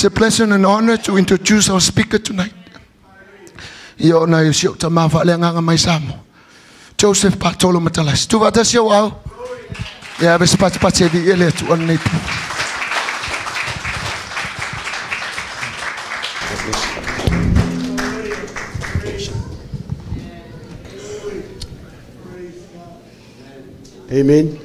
It's a pleasure and an honor to introduce our speaker tonight. Yo na yusio tama vale nganga mai samo. Joseph Patolo Matalas. Tu vata sio wao. Ya bespat patse di ele tu onne. Amen.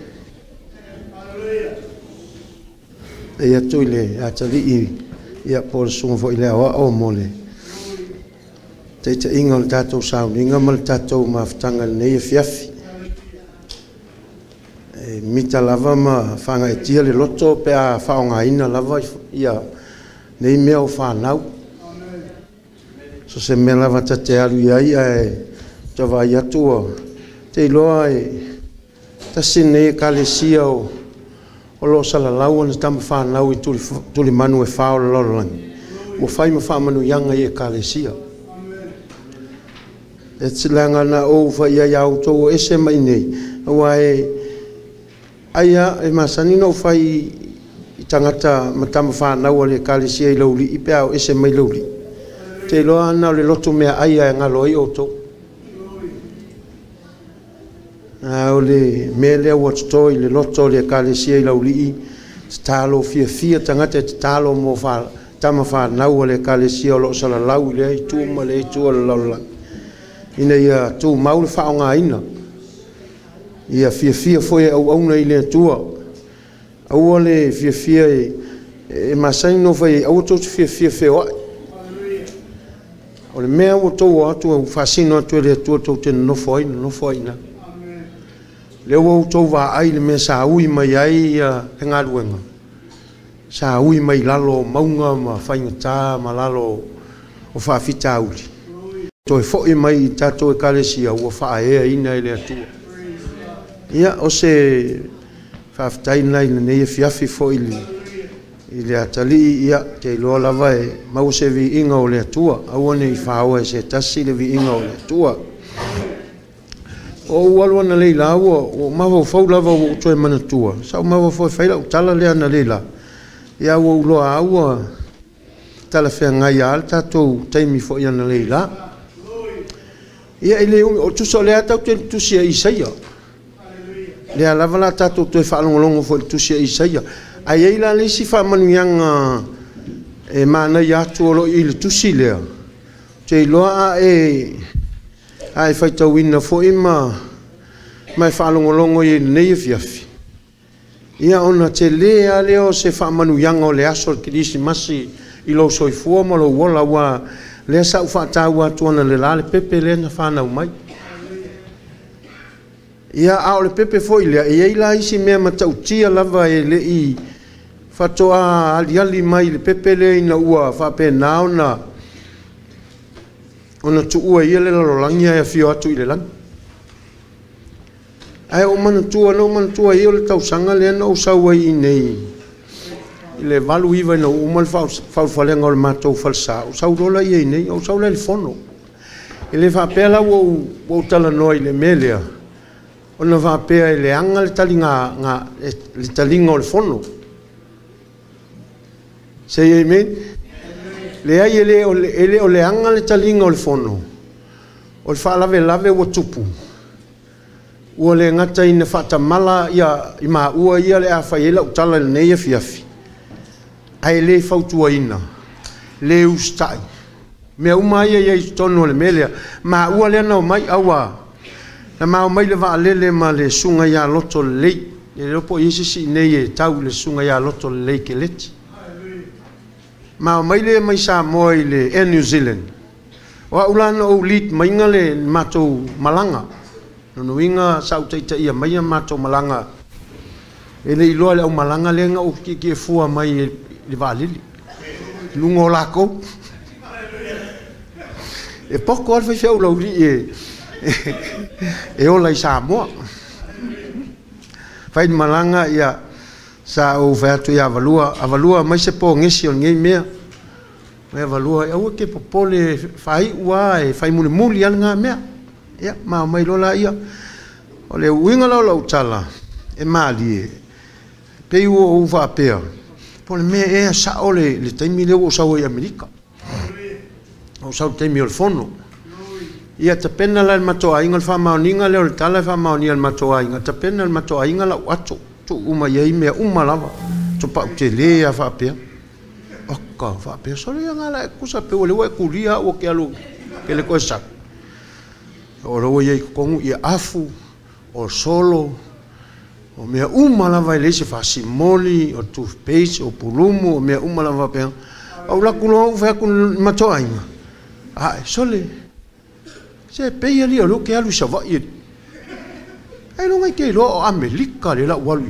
Ia tuile a tali ia por sung fo ile wa o mole. Te ingal tatou sound ingal tatou maftanga nei fiafi. Mita lava ma fanga e tia le loto pe a faonga ina lava ia nei mea o whanau. So se me lava tate alu ia e tawa ia tua. Te iloa e tasine e kalesia o lo sala lau ana tama whanau i tuli manu e whao lololangi. Mo whai ma whamanu yanga i e kalesia. E tilanga na o whai ai au tō ese mai nei. Awa aia e masani no whai i tangata matama whanau le kalesia i lauli i pe au ese mai lauli. Te loa ana le loto mea aia e ngalo i o tō. O le mele o toi le loto le kalesia i lauli talo fia tangata te talo mo fa tama whanau le kalesia o lo sala lau le i tūma le i tūa le laulang. Ina ia tū maule whaonga ina. Ia fia foi au auna i le tua. Aua le fia e masai no fai au tō fia wai. O le mea o tō atu au whasino atu le tua tō te nofo aina. Le au tō wā ai le mea sa ui mai ai he ngā ruenga. Sa ui mai lalo maunga ma whaingatā ma lalo o whawhita auli. Tō e fōi mai tātou e kalesia ua whaea ina i le atua. Ia o se whawhitai nai na nei e fiafi fōi i le atali ia te iloa lava e mau se vi inga o le atua. Aua nei whaoa e se tasi le vi inga o le atua. O ualua na leila aua o mawa whau lava o toi manatua. Sao mawa whau whaila o tala lea na leila. Ia ua uloa aua tala whea ngai al tātou taimi fōi ana leila. Ia ile o tuso le ata tu tusia Isaia. Le lava la tato tu fa longo fo tusia Isaia. Ai ila le si fa manu yang e mana ya tu lo il tusi le. Te lo ai fa to win fo ima mai fa longo i nei fiafi. Ia ona te le ale o se fa manu yang o le asol krisi masi i lo soi fo mo lo wala wa le sa ufa tawa tuana le la le pepe le na fana mai ia a le pepe foi le ia ila isi me matautia lava e le i fatoa ali mai le pepe le ina ua fa pe nauna ona tu ua ia le lolangia e fio atu i le lan ai o man tua ia le tausanga le na usaua i nei le valu iva no umal fa falenga o matou falsa o saurola ia nei o saula le fono ele fa pela o tala noi le melea ona va pe le anga le talinga le talinga o le fono sei amen le ai ele o le anga le talinga o le fono o fa lave o tupu o le ngata ina fata mala ia ima ua ia le afaela o tala le nei fiafi ai le fautua ina le ustai me umai ai tono le melea ma ua le na mai awa na ma mai le va lele ma le sunga ya loto le lopo isi nei e tau le sunga ya loto le ke leti ma mai le mai sa moi le e New Zealand wa ulana o lit mai ngale mato malanga no winga sautaita ia mai mato malanga ele ilo le o malanga le nga o ki fua mai le valili lungo lako e poco al fai o lauri e o lai Samoa fai malanga ia sa o vertu ia avalua mai se po ngesi o ngei mea mai avalua e o ke popole fai ua e fai muli anga mea ia ma mai lola ia o le winga lo tala e mali pe o va pea po le me e sa o le taimi le o sa o i Amerika o sa o taimi o le fono ia te pena la matoa inga le whamaoninga leo le tala whamaoninga le matoa inga te pena le matoa inga la wato tu uma iei mea uma lava tu pa te le a whapea aka whapea sole anga la e kusa pe o le wa kuria o ke alu ke le koe sak o lo iei kongu ia afu o solo o mea uma lava i lese whasimoli o toothpaste o pulumu o mea uma lava pea au la kulo au whaku matoa inga ai sole se peia li lo ke alu sa va i ai no ngai ke lo Amerika le la walu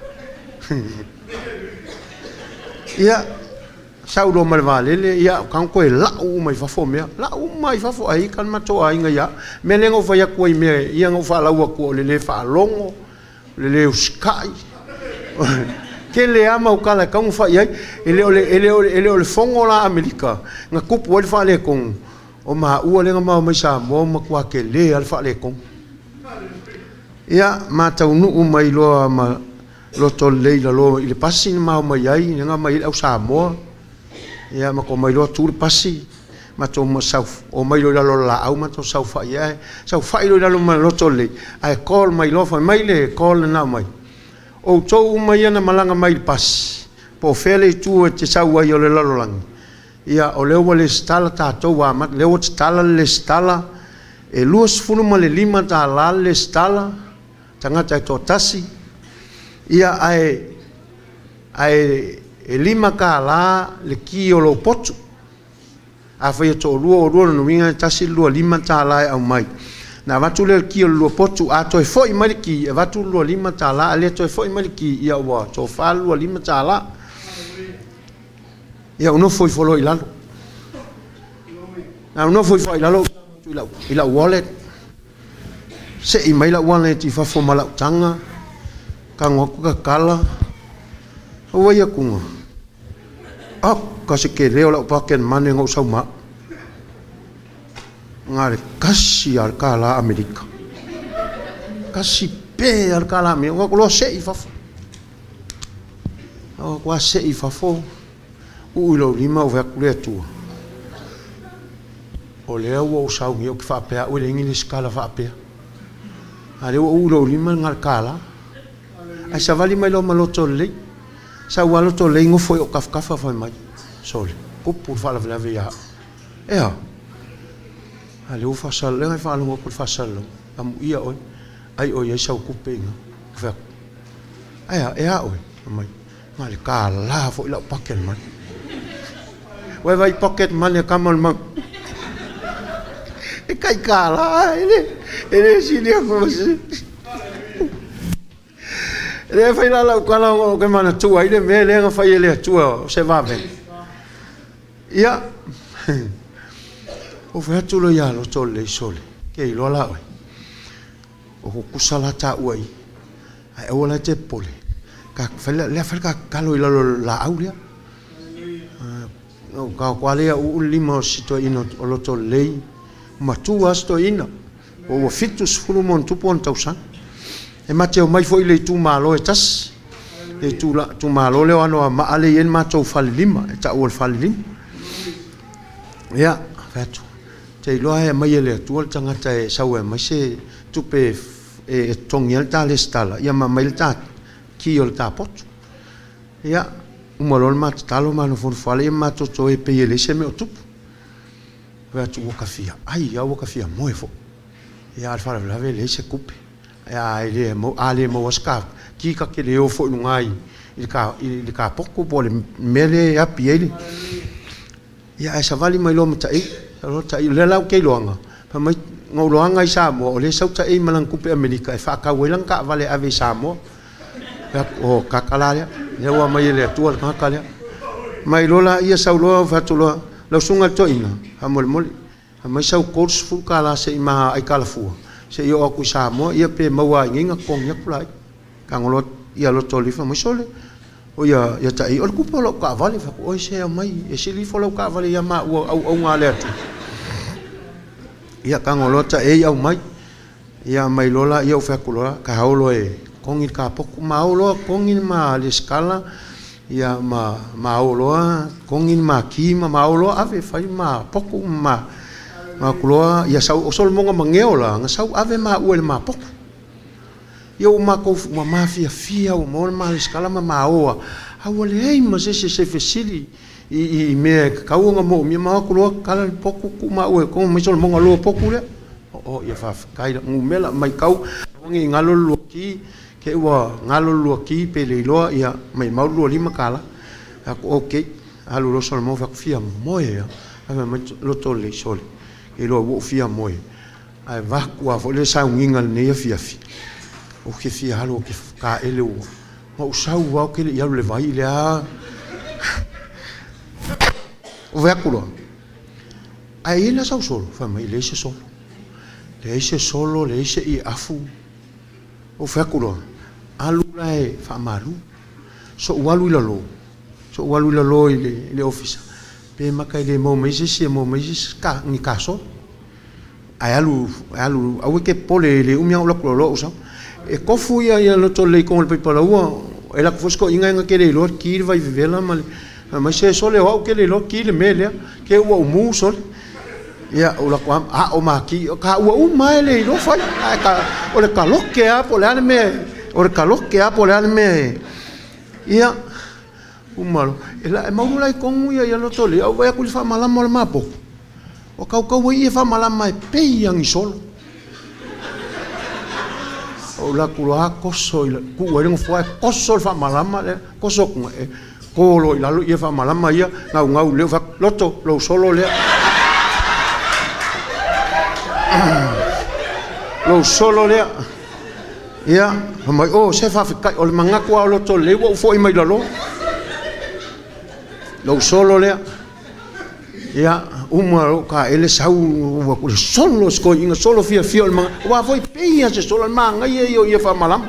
ia saulo malvalele ia kan ko la u mai fa fo me la u mai fa fo ai kan mato ai nga ia me lengo fa ya ko i me ia ngo fa la u ko le fa longo le sky ke le ama o kala kan fa ia ele o le fongo la Amerika nga kupu o fa le kon o ma ua lenga mai sa mo ma kwa ke le al fa le kon ia ma tau nu mai lo ma lo to le la lo ile pasi ma mai ai nga mai au sa mo ia ma ko mai lo tu pasi ma to mo sa o mai lo la au ma to sa fa ia sa fa lo lo ma lo to le ai call mai lo fa mai le call na mai o to mai na malanga mai pas po fele tu te sa wa yo le lo lang ia o leo le stala tātou wa mat leo stala le stala e luas fulu ma le lima ta la le stala tangata to tasi ia ai e lima ka la le ki o lo potu a fa to luo no minga tasi luo lima ta la au mai na vatu le ki o luo potu a to foi mai ki e vatu luo lima ta la le to foi mai ki ia wa to fa luo lima ta la ia uno foi folo ilalo na uno foi fo ilalo ila wallet se i mai la wallet i fa fo mala tanga ka ngoku ka kala o ia kunga ka se ke reo la paken mane ngo sau ma ngare kasi al kala Amerika kasi pe al kala me ngo lo se i fa fo o kwa se i fa fo u lo lima o va kule tu o le o sau yo que fa pe o le ngi skala fa pe ale o lo lima ngal kala a sa vali mai lo malo tolle sa walo tolle ngo foi o kafka fa mai sole ko por fala vela via ale o fa sal le fa lo por fa sal am ia o ai o ia sa ku pe fa o mai mal kala fo la paken mai vai pocket money kamal ma e kai kala ele si dia ko ele fai la kala ko mana tu ai le me le fai ele tu se va ben ia o fa tu lo ya lo tolle sole ke lo la o ku sala ta uai ai o la te pole ka fa le fa ka lo la aulia no ka kwale u lima sito ino o loto lei matua sto ina o fitus fulumon tu pon tausa e mateo mai foi le tu malo etas e tu malo le ano ma ale yen mato fal lima e ta o fal lim ya fatu te lo ai mai le tu al tanga te sawe mai se tu pe e tongel ta le stala ya ma mai ta ki ol ta pot ya malol mat talo mano fon fale mato to e pe ele se me otup va tu kafia ai ya kafia moefo ya alfa la vele se coupe ya ele mo ale mo wasca ki ka ke le o fo ngai il ka poco pole mele ya piele ya esa vali mai lo mata e lo ta le la ke longa pa mai ngau longa sa mo o le sau ta e malang coupe Amerika e fa ka welang ka vale ave sa mo ya o kakala ya wa mai le tual kakala mai lola ia saulo fatulo lo sunga toina amol mol mai sau course fu kala se ma ai kala fu se yo aku sa mo ia pe mawa nginga kong yak plai kangolo ia lo toli fa mo sole o ia ta i ol kupo lo ka vale fa o se mai e se li fo lo ka vale ya ma o ngale tu ia kangolo ta e au mai ia mai lola ia fa kulola ka haulo e kongin ka poku maulo kongin ma le skala ia ma oloa kongin ma ki ma oloa ave fai ma poko ma kuloa ia sau o sol monga mangeola nga sau ave ma uel ma poko ia o ma ko ma fia o mo ma skala ma oa awale ai ma se fesili I me kau nga mo mi ma kuloa kala poko ku ma uel ko me sol monga lo poko le o ia fa kai ngumela mai kau ngi ngalo lo ki ke wa ngalo lo ki pe le lo ia mai mau lo lima kala aku okay alu lo sol mo fa fia moe ave mai lo to le sol e lo wo fia moe ai va ku a le sa nginga ne fia fi o ke fia halo ke ka ele o mo sa wa ke ia le vai le a o ve ku lo ai ele sa solo fa mai le se solo le se I afu o fe ku lo alu lai fa malu so walu lo le office pe makai le mo meses ka ni kaso ai alu au ke pole le umia lo so e kofu ia lo to le con pe para u e la fosco inga ke le lo ki vai vivela ma se so le o ke le lo ki le mele ke u mu so ia o la kwam o ma ki ka u mai le lo fa ka o le ka lo ke a po le me o calor que há por ali me ia o malo ela é mau lá com ia no tole eu vai a fa mala mal mapo o cau ia fa mala mai pe yang solo o la kuloa koso ku era foi koso fa mala mal koso ko lo la ia fa mala mai ngau le fa loto lo solo le lo solo le ia mai se fa kai o le mangaku o lo to le wo foi mai lo solo le ia uma ka ele sau wa ku solo sko inga solo fia o le wa foi peia se solo manga ia fa malam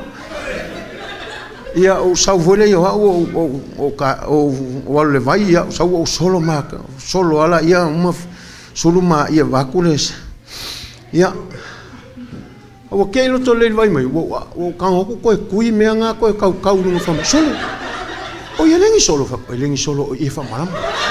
ia o sau vole yo o ka o le vai ia sau o solo ma solo ala ia uma solo ma ia va ku le ia o ke lo to le vai mai o ka o ko kui me nga ko kau no fa solo o ia lengi solo fa lengi solo e fa malam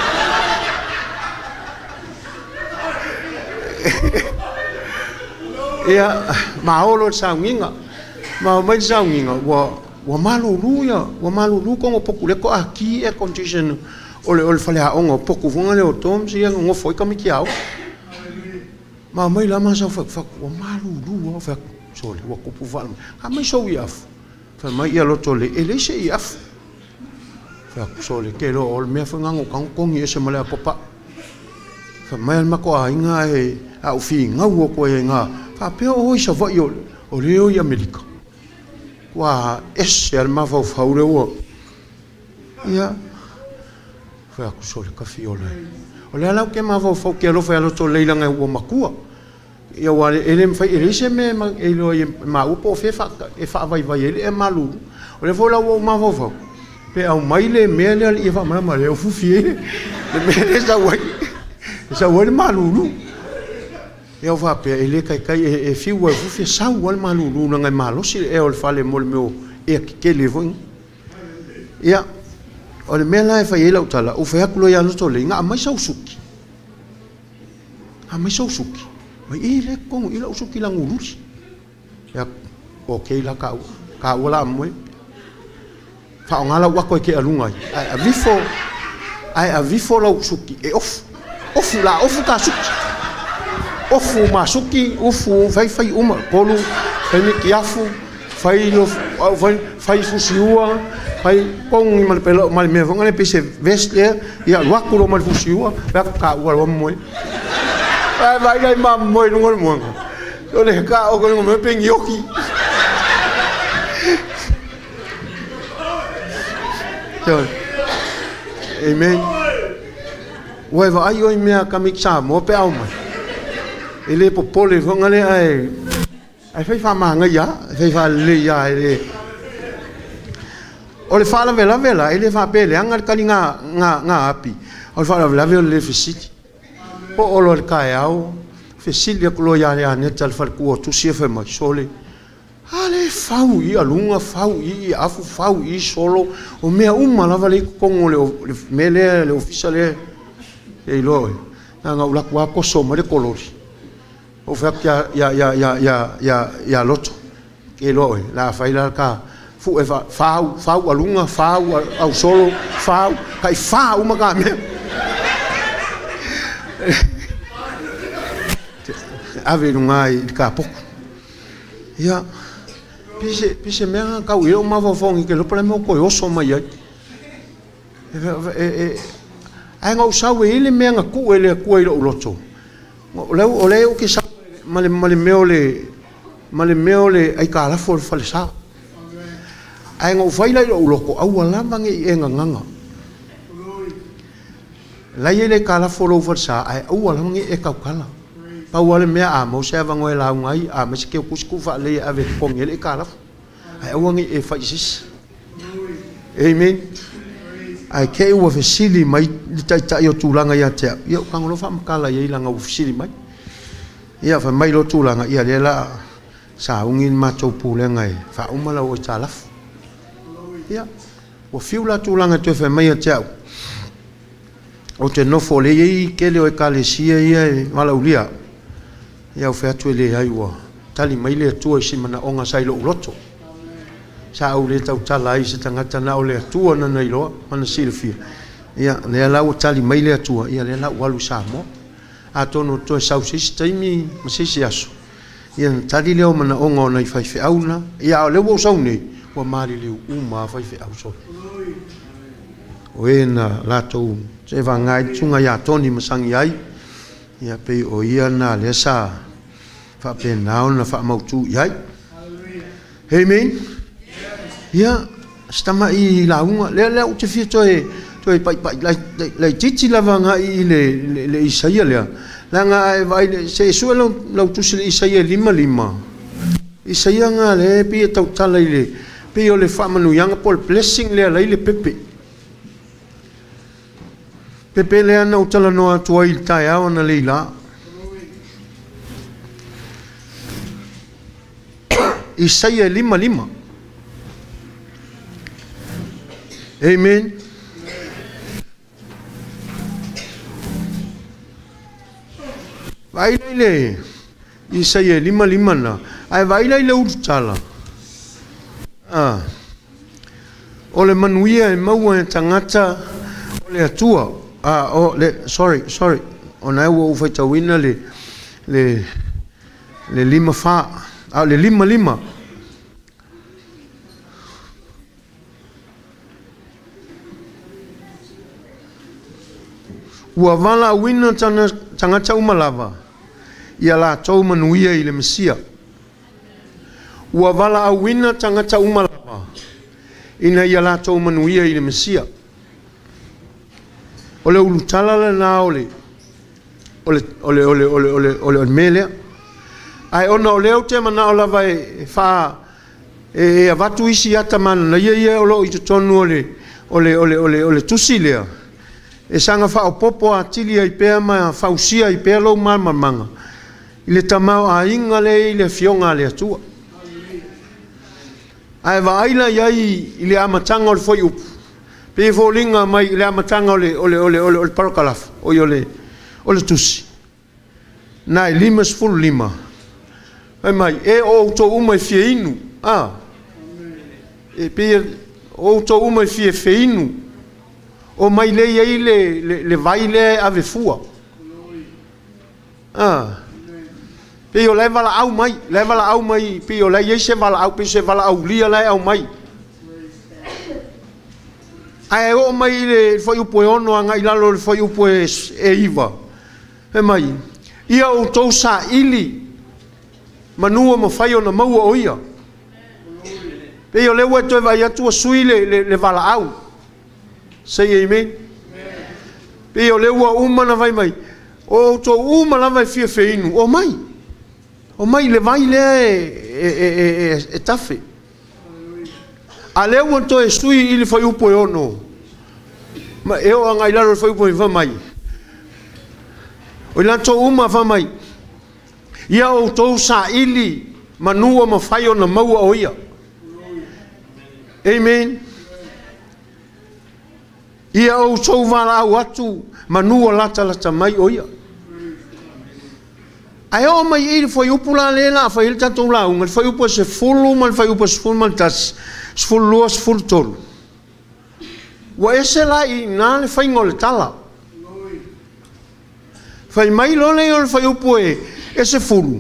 ia ma o lo sa nginga ma mai sa nginga wa malulu ya wa malulu ko poku le ko aki e condition o le fa le a o poku vonga le o tom si ngo foi ka mi kiao ma mai la ma sa fa wa malulu fa sole wa kupu val ha mai so iaf fa mai ia lo tole ele se iaf fa sole ke lo ol me fa ngango kan kong ye se mala popa fa mai ma ko ainga e a ufi ngau ko e nga fa pe o sa va yo o le o america wa esse ma fa fa ure o ia fa sole ka fiola o le ala ke ma fa ke lo fa lo tole langa o makua ia wale ele me fai ele se me ele ma upo fe fa e fa vai ele e malu o le fola o ma fo pe au mai le me le ia fa ma le o fufi le me le sa wai malu ia fa pe ele kai e fi o fufi sa wal malu na ngai malo si e o fa le mol meu e ke le vo ia o le me la fa ele o tala o fa kulo ya no to le nga mai sa usuki mai ile kong ila usuki la ngurus ya okay la ka wala mo fa ngala wa ko ke alunga ai a vifo la usuki e ofu ka suki ofu ma suki ofu fai uma polu fai mi kiafu fai lo fai fusiua fai kong mal pelo mal me vong ale pese vesle ya wa kulo mal fusiua ka wala mo vai dai mam moi ngol mo o le ka o ko me peng yoki amen Wai va ai oi mea ka mixa mo pe au mai. Ele popole vonga le ai fai fa manga ya, fai fa le ya ele. Ole fa la vela, ele fa pele anga kalinga nga api. Ole fa la vela le fisiti. Po olo ka au. Fisili ko lo ya ne tal fa ku tu si fa mai sole. Ale fau I alunga fau I afu fau I solo o mea uma lava le kongo le mele le ofisa le e loe nga ula kwa ko so mare kolori o fa ya loto e loe la faila ka fu e fau alunga fau au solo fau kai fau maka me ave ngai ka poko ya pise mea ka uio ma fongi ke lo problema ko oso mai ai ai ngau sau ele mea nga ku ele ku ilo loto o le o ke sa male meole ai ka la for falsa ai ngau faila ilo loko au ala mangi e nganga la ele ka la for falsa ai au ala mangi e ka kala pa wale mea a mo se va ngoi la ngai a me se ke kusku fa le ave kong ele ka la ai wangi e fa isis amen ai ke wa fesili mai ta yo tulanga ya te yo kang lo fa makala ye langa u fesili mai ia fa mai lo tulanga ia le la sa ungin ma to pule ngai fa umala o talaf ia o fiula tulanga te fa mai te o te no fo le ye ke le o kalesia ia mala ulia ia o fa tu le ai wa tali mai le tu si mana onga sai lo loto sa o le tau tala ai se tangata na o le tu na nei lo mana silfia ia le la o tali mai le tu ia le la walu sa mo a tono to sa o sistemi ma se si aso ia tali le o mana onga nei fai fe auna ia le wo sa nei wa mari le uma fai fe au so o ena la to se va ngai tunga ya toni masangi ai ia pe o ia na le sa fa pe na ona fa mau tu ia amen ia stama I launga le o te fia toi pai la titi lava nga I le Isaia le langa vai se suelo la tu se Isaia 5 Isaia nga le pe tau tala ile pe o le fa manu yanga por blessing le le pepe le ana o tala no tua il tai ona le la Isaia 5 amen vai le Isaia 5 na ai vai le urtala o le manuia e maua e tangata o le atua o le sorry ona o fai tawina le 5 fa le 5 ua vala wina tangata umalava ia la tau manuia I le Mesia ua vala wina tangata umalava ina ia la tau manuia I le Mesia ole ulutala le na ole mele ai ona ole o te mana ola vai fa e avatu isi ata mana na ia o I tonu ole tusilea e sanga fa o popo a tili ai pea ma fausia I pea lo manga I le tamau a inga le I le fionga le atua ai va aila iai I le amatanga o le foi upu pe volinga mai I le amatanga o le parakalaf o le tusi na I 5 ai mai e o to uma fie inu e pe o to uma fie feinu o mai le ai le vai le ave fua pe o le vala au mai pe o le ai se vala au pe se vala au lia le au mai ai o mai le foi o poeono anga ilalo le foi o poe e iva e mai ia o tou sa ili manua mo fai ona maua o ia pe o le wa to vai atu sui le vala au say amen pe o le wa uma na vai mai o to uma na vai fie feinu o mai le vai le e tafe a le wa to sui ili foi upo ono ma eu anga ilaro foi upo va mai o la to uma va mai ia o to sa ili manua mawhai o na maua o ia. Amen. Ia o tau wala au atu manua lata mai o ia. Ai o mai i foi upula lela foi il tatou la un foi upo se fulu mal foi upo se fulu mal tas fulu os fulu tolu. Wa ese la i na le foi ngol tala. Foi mai lo le o foi upo ese fulu.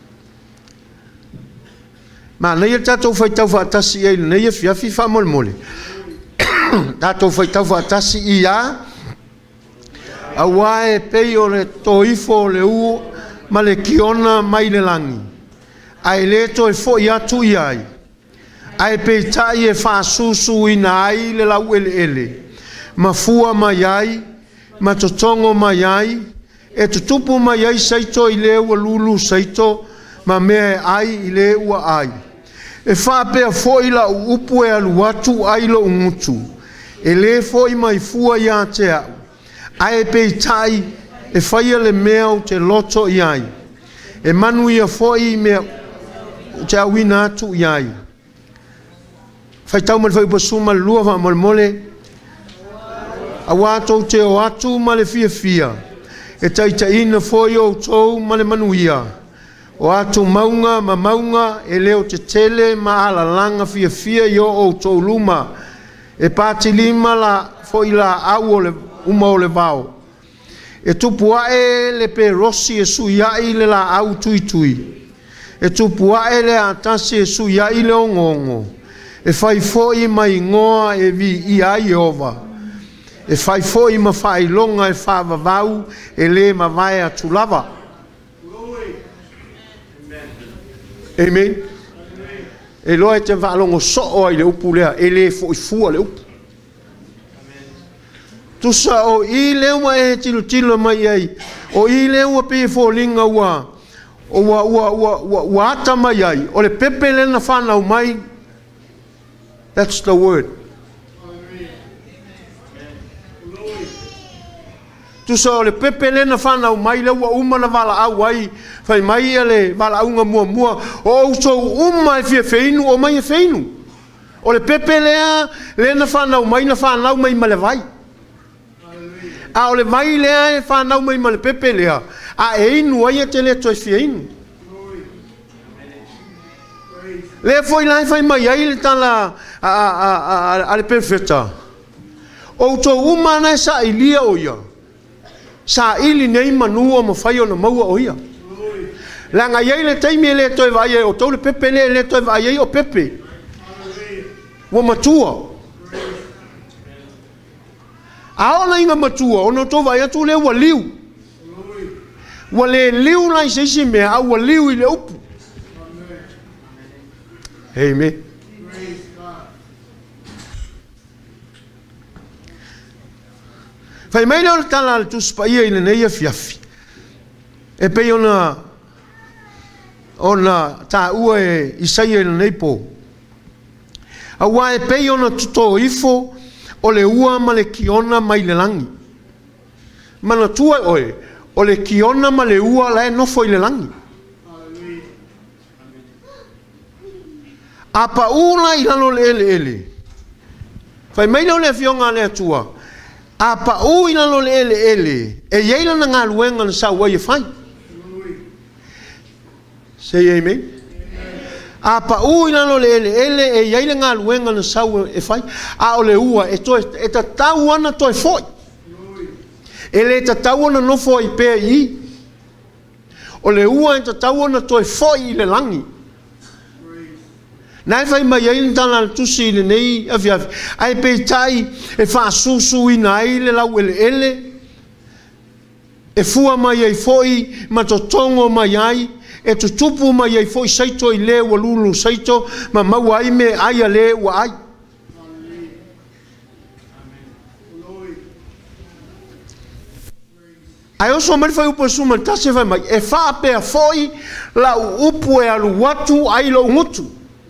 Ma nei il tatou foi tau fa tasi e nei e fiafi fa mol mole. Tatou foi tau fa tasi ia. Awa e pei o le toifo le u ma le kiona mai le langi. Ai le to e fo ia tu iai. Ai pe tai e fa susu ina ai le lau ele. Ma fua mai ai, ma totongo mai ai, e tutupu mai ai saito i le ua lulu saito, ma mea ai i le ua ai. E fa pea fo i la upu e alu atu ai lo umutu. E le fo i mai fua ia te au. Ai pe tai e faia le mea o te loto iai. E manu ia foi mea te awina atu iai. Fai tau mal fai pasuma lua fa mal mole. Awato te o atu ma le fia fia. E taitaina foi o tou ma le manu ia. O atu maunga ma maunga e leo te tele ma ala langa fia fia yo o tou luma. E pati lima la foi la au o le uma o le vau. E tupu ae le pe rosi e suyai le la au tui tui. E tupu ae le atasi e suyai le ongongo. E fai foi mai ngoa e vi i ai ova. E fai foi ma fai longa e fa vavau e le ma vai a tulava. Amen. E loe te valongo so o i le upu lea e le foi fua le upu. Tusa o i lewa e tilo mai ai. O i lewa pe fo linga ua. O ua ata mai ai. O le pepe le na whanau mai. That's the word. Tusa o le pepe le na whanau mai. Le ua uma na wala au ai. Fai mai le wala aunga mua mua. O uso uma e fia feinu o mai e feinu. O le pepe le na whanau mai na whanau mai ma le vai. A o le mai lea e whanau mai ma le pepe lea. A e inu ai e te le toi fia inu. Le foi lai fai mai ai le tala a le perfeta. O to umana e sa ilia o ia. Sa ili nei manua ma fai o na maua o ia. Langa iai le taimi le toi vai e o tau le pepe le toi vai e o pepe. Wa matua. Aona inga matua, ono to vai atu le ua liu. Ua le liu lai seisi mea, a ua liu i le upu. Amen. Fai mai leo le tala le tuspa ia i le neia fiafi. E pei ona ta ua e isaia i le neipo. A ua e pei ona tuto ifo, o le ua ma le kiona mai le langi. Mana tua oe, o le kiona ma le ua la e nofo i le langi. A pa ula i lalo le ele. Fai mai leo le fionga le atua. A pa u i lalo le ele. E yeila na ngā luenga na sa ua i fai. Say amen. A pa u ina no le e yaile ngā luenga na sau e fai. A o le ua e ta tau ana toi foi. E le ta tau ana no foi pe i. O le ua e ta tau ana toi foi i le langi. Nai fai mai yaile tana le tusi le nei afi. Ai pe tai e fa susu ina ai le lau ele. E fua mai ai foi ma totongo mai ai. E tu tupu mai ai foi saito i le ua lulu saito ma mau ai me ai a le ua ai. Ai oso mari fai upo suma tase fai mai e faa pea foi la upu e alu watu ai lo ngutu.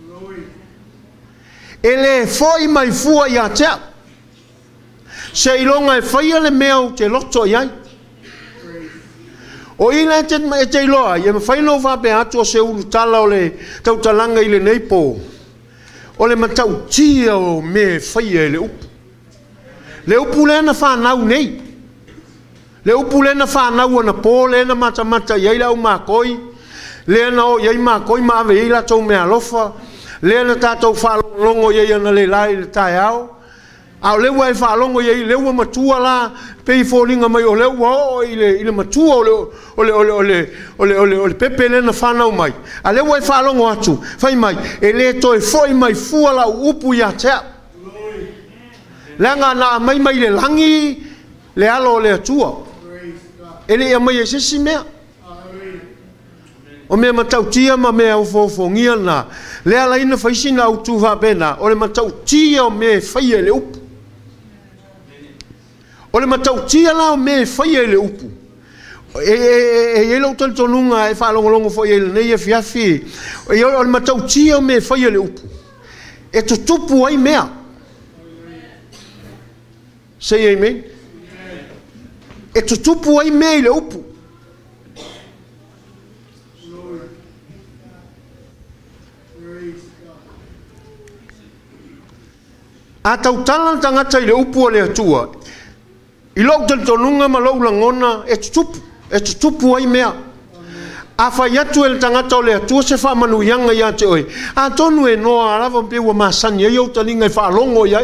E le foi mai fua i a tea. Se ilonga e fai ale mea o te loto i ai. O ila te loa, ia mawhai no whape atu o se ulu tala o le tau talanga i le neipo. O le matau tia o me whaia le upu. Le upu le na whanau nei. Le upu le na whanau ana pō le na mata iai lau mākoi. Le na o iai mākoi maawe i la tau mea lofa. Le na tātou whalongo iai ana le lai le tai au. Au lewa e whalongo iai lewa matua la pei fōringa mai o lewa o i le matua o le pepe le na whanau mai. A lewa e whalongo atu. Whai mai, e le toi foi mai fua la upu ia tea. Langa na mai le langi le alo le atua. Ele ia mai e sisi mea. O mea matautia ma mea ufofongia na. Le ala ina whaisina au tuha bena. O le matautia o mea whaia le upu. O le matautia la o mea whaia le upu. E lau tonunga e whalongolongo fo e le nei e fiafi. O le matautia o mea whaia le upu. E tutupu ai mea. Say amen. E tutupu ai mea i le upu. A tau tala tangata i le upu o le atua. I lau tonunga ma lau langona e tutupu ai mea. A whai atu e le tangata o le atua se wha manu ianga ia te oi. A tonu e noa alawa mpewa masani e iau talinga i wha alongo iai.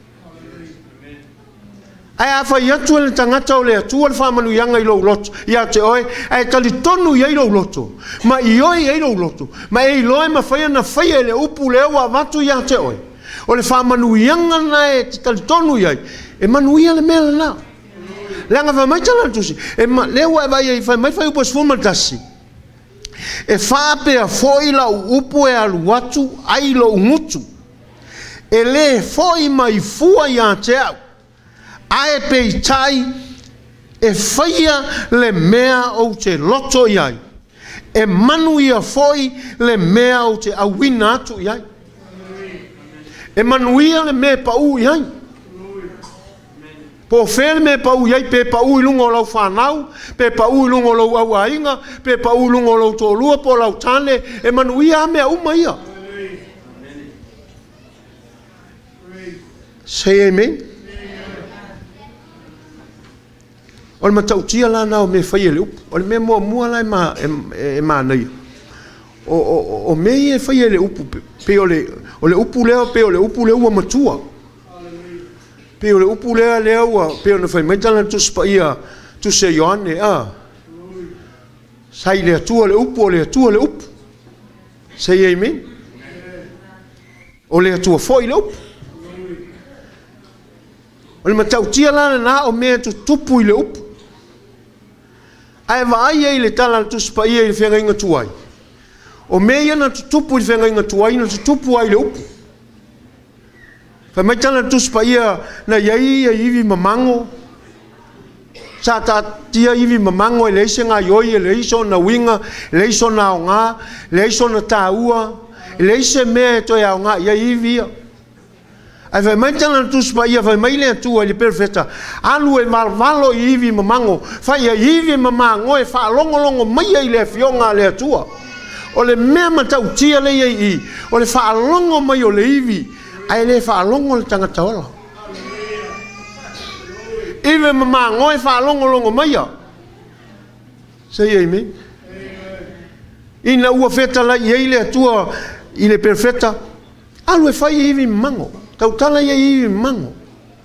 Ai a whai atu e le tangata o le atua le wha manu ianga i lau loto. Ia te oi, ai tali tonu i lau loto. Ma i oi i lau loto. Ma e loe ma whai ana whai e le upu leo a watu ia te oi. O le whamanuianga na e te talitonu iai. E manuia le mea na. Leanga wha maitala tusi. E lewa e vai e whai mai whai upo sfuma tasi. E whapea foi la upo e alu atu ai lo ngutu. E le foi mai fua ia te au. Ae pei tai e whaia le mea o te loto iai. E manuia foi le mea o te awina atu iai. E manuia le me pau iai. Po fere me pau iai pe pau i lungo lau whanau, pe pau i lungo lau au ainga, pe pau i lungo lau tōlua po lau tane, e manuia mea uma ia. Say amen. O le matautia la nao me whai e le upu. O le me mua la e ma nei. O me e whai e le upu. Pe o le upu leo, pe o le upu leo ua matua. Pe o le upu leo ua, pe o na whai maitala tuspa ia, tu se Ioane, sai le atua le upu, o le atua le upu. Say amen. O le atua foi le upu. O le matautia lana na o mea tu tupu i le upu. Ai vai e le tala tuspa ia i le whenga inga tuai. O mea na tutupu i whenga inga tuai, na tutupu ai le upu. Wha maitana tuspa ia na iai e iwi mamango. Sa ta tia iwi mamango e leise ngā ioi, e leiso na winga, leiso na o ngā, leiso na tāua, e leise mea e toi ao ngā, ia iwi ia. Ai wha maitana tuspa ia, wha maile atua li perfeta. Alu e marvalo i iwi mamango, wha ia iwi mamango e wha longolongo mai ai le fionga le atua. O le mea matau tia le i, o le wha longo mai o le iwi, ai le wha longo le tangata ola. Iwi mamango e wha longo mai a. Say amen. Ina ua feta la i le atua i le perfeta, alu e whai iwi mamango. Tautala ia iwi mamango.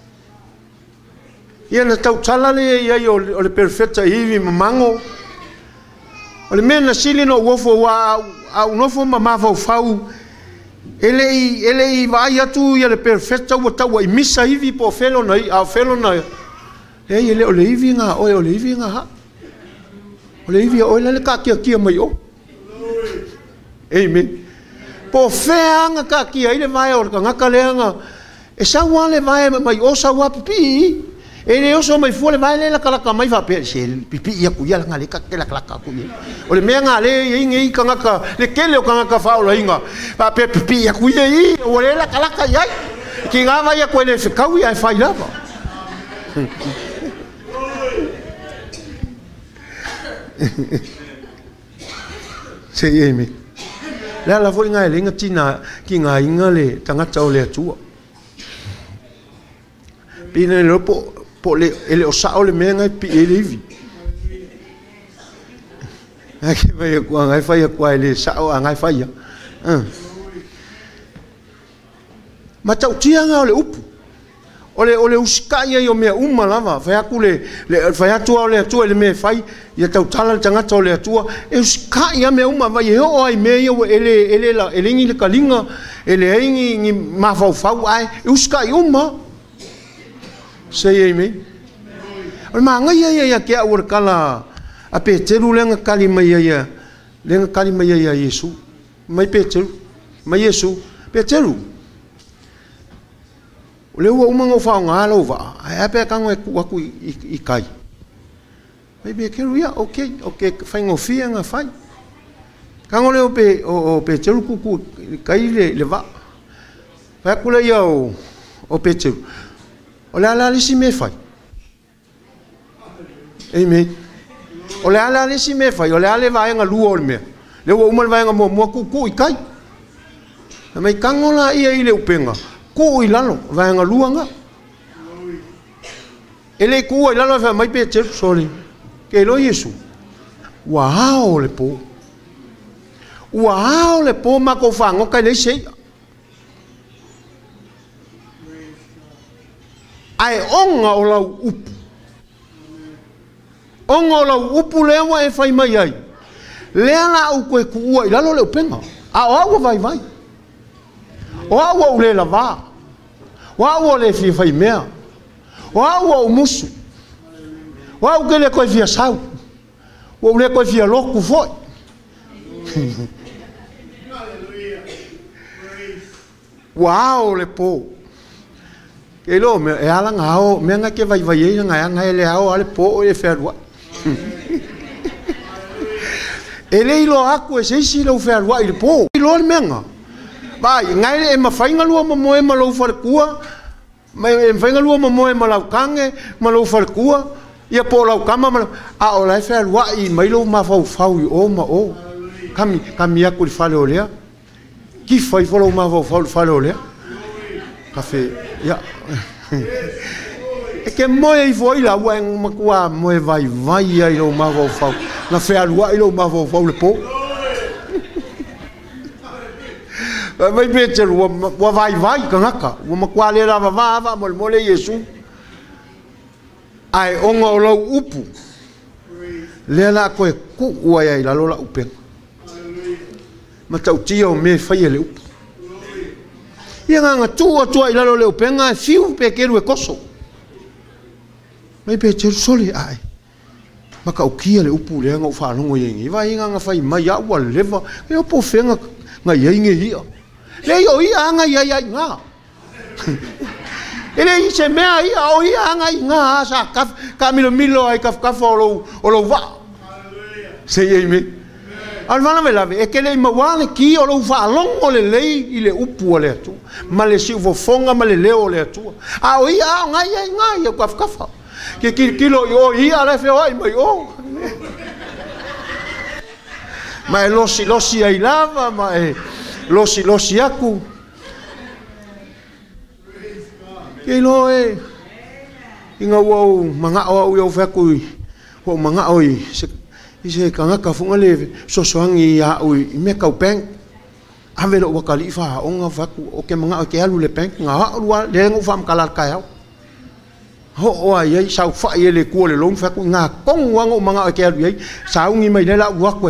Ia na tautala le ia o le perfeta iwi mamango. O le mea na sili no uofo wa au nofo mamafau fau. Ele i vai atu ia le perfeta ua taua i misa iwi po felo na i, au felo na i. Ele o le iwi ngā oe, o le iwi ngā ha. O le iwi oe le ka kia mai o. Amen. Po feanga ka kia i le vai o ka ngaka leanga. E saua le vai mai o saua pipi. E le oso mai fua le vai le la kalaka mai fa pe se pipi ia ku ia ngale ka ke la kalaka ku ia. O le mea ngale i ngi ka ngaka le kele o ka ngaka fa o la inga. Pa pe pipi ia ku ia i o le la kalaka ia. Ki nga vai ku le se kau ia fa lava. Se ye me la foi ngai le ngatina ki ngai ngale tanga tau le tua pina le po le ele o sa o le me ngai pi ele vi ai vai ko ngai fai ko ele sa o ngai fai ma tau tia nga le upu ole uskai yo me uma lava fai aku le fai atu ole atu le me fai ia tau tala tanga tole atua e uskai me uma vai ho ai me yo ele la elingi le kalinga ele aingi ni ma fau ai uskai uma sei me ma nga ia ke ur kala a Peteru lenga kalima ia lenga kalima ia Yesu mai Peteru mai Yesu Peteru le ua uma ngau whao ngā lau wa ai pe kango e kuaku I kai mai be keru ia ok whai ngau fia ngā whai kango leo o Peteru kuku kai le wa whai kula ia o Peteru o le ala lisi me whai amen o le ala lisi me whai o le ale vaenga lua o le mea le ua uma le vaenga mua kuku I kai mai kango la ia I le upenga ko I lalo vaenga luanga ele ko I lalo fa mai pe church soli ke lo Yesu wow le po ma ko fango kai le sei ai onga o la upu le wa e fai mai ai le ala u ko ku I lalo le penga a o vai o le lava o le fi fai mea o musu o que le ko fi sau o le ko fi loku foi wow le po ke lo me e ala ngao me nga ke vai nga le ao ale po e ferwa ele ilo aku e sei lo ferwa il po lo menga vai ngai e mawhainga lua moe ma lau wharekua mai e mawhainga lua moe ma lau kange ma lau wharekua ia po lau kama ma a o lai whea lua I mai lau ma whau I o ma o kami aku I whale o lea ki whai whalau ma whau whale o lea kafe ia e ke moe I voi la ua en makua moe vai ai lau ma whau na whea lua I lau ma whau le po mai Peteru wa vai kangaka wa makwale la va mole Yesu ai onga o lau upu le la ko ku wa ai la lola upen ma tau tia o me fai le upu ia nga tua I la lola upenga fiu pe keru e koso mai Peteru soli ai maka o kia le upu le nga fa longo yengi vai nga fai mai a wa leva e o po fenga nga yengi ia le yo ia anga ia nga ele I se mea ia o ia anga nga sa ka milo ai ka o lo va sei ei me al vana me lave e ke le mawale ki o lo va longo le lei I le upu o le atu ma le si vo fonga ma le leo le atu a o ia anga ia ka ke kilo yo ia le fe ai mai o ma losi ai lava ma losi aku ke lo inga wo manga o yo faku ho manga oi se kanga ka funga le sosoangi ya oi me ka peng ave lo wakali fa onga faku o ke manga o ke alu le peng nga lua le ngo fam kala ka ho ai sau fa le ko le long faku nga kong wango manga o ke alu ai sau ngi mai le la wa ko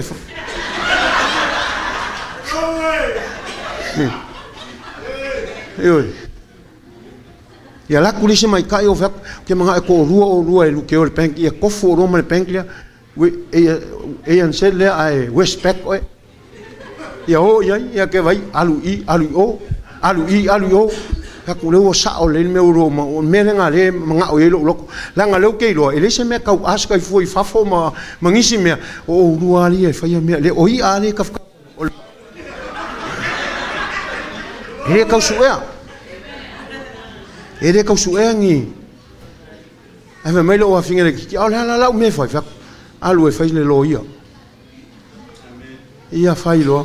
Oi. Ya la kulisi mai kai o vek ke manga ko rua e lu ke o penk ia ko fo roma le penk lia we e an sel le ai westpack oi ia o ia ke vai alu o ka ku le o sa o le me ro ma o me nga le manga o lo lo la nga le ke lo ele se me ka aska I foi fa fo ma mangisi me o rua ali e fa ia me le o ia ali ka ele kau suea ngi ai me lo wa finga ki au la me foi fa alu e fai le lo ia fai lo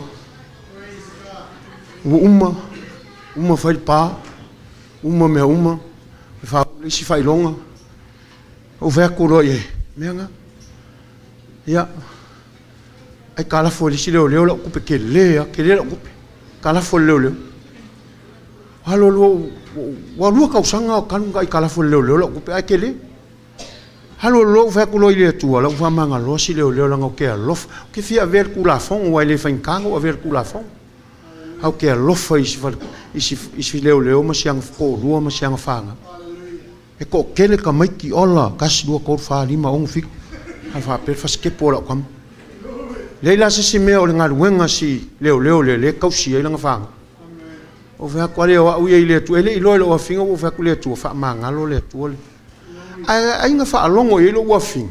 uma fai pa uma me uma fa si fai longa o ve ku lo ye menga ia ai kala fo li si le lo ku pe ke le lo ku kala fo le halo lo wa lu ka usanga kan ga kala fo le lo ku pe ai ke le halo lo ve ku lo ile tu lo fa manga lo si le la ngoke lo ke fia ver ku la fon o ile fa kango ver ku la fon au ke lo fa isi le ma siang ko lu ma siang fanga e ko kele ka mai ki ola kas do ko fa lima on fik fa per fa ske por kam leila se me o nga wenga si le ka si ile nga fanga o va ko le o ile tu ele lo finga o va ku le tu fa manga lo le tu ai nga fa longo ile o fin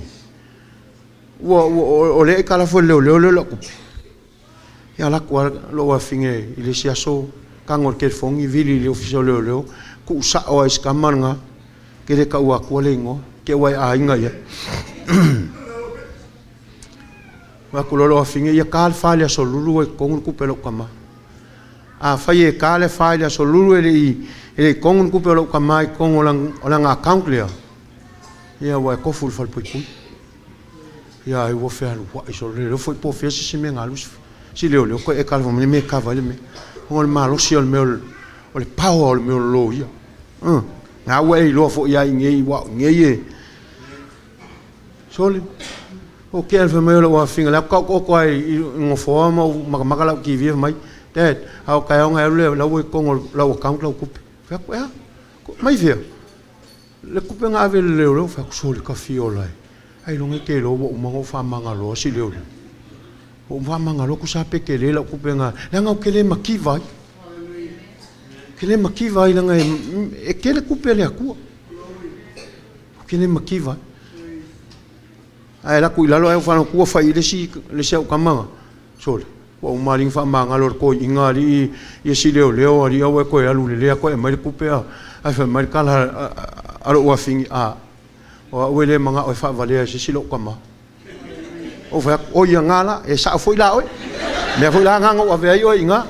o le kala fo le lo ya la ko lo finga ile sia so kangor ke fongi vili le ofisio le ku sa o iskamanga ke le ka ua ko lengo ke wai a inga ya wa ku lo finga ya kal falia so lulu e kong ku pelo kama a faye kale falia so lulu e kong ku pelo kama kong olang account le ya wa ko ful fal pui ya I wo fe alu wa so le foi po fe si me ngalus si le ko e kal me ka vale me ngol malo si ol meu o le power meu lo ya na we lo fo ya ngi wa ngi sole o ke alfa meu lo finga la ko ai ngo fo ma makala ki vi mai tet au ka nga le la we ko lo account lo ku fa ko ya mai via le ku nga ave le lo fa ko sole ka fi olai ai lo ngi ke lo mo ngo fa manga lo si le o va manga lo ku sa pe ke le la ku penga la nga ke le makiva ke le makiva la nga e ke le ku pe le ku ke le makiva ai la ku la lo e fa ku fa ile si le se ka manga sole o maling fa manga lo ko ingari e si le ari o ko ya lu le ko e mai ku pe ai fa mai kala alo wa fingi a o wele manga o fa vale si lo ka ma o fa o ia ngala e sa foi la oi me foi la nganga o ve ai inga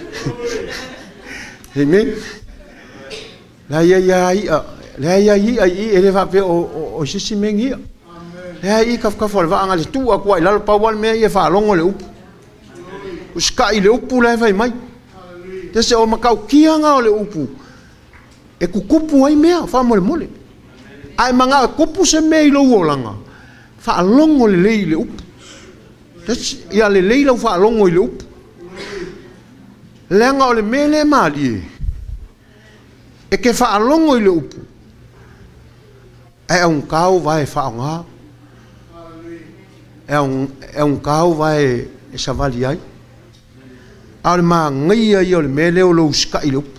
hime la ia ai ele va pe o si mengi la ia ka fa va ngale tu a ko la pa wal me ia fa longo le upu uska ile upu la vai mai te se o makau kianga o le upu e kukupu ai mea fa mole ai manga kupu se me lo wolanga fa longo le upu ia le leila fa longo ile upu lenga o le mele mali e ke fa longo ile upu e un kau vai fa nga e un kau vai e savali ai al ma ngia i o le mele o lo ska ile upu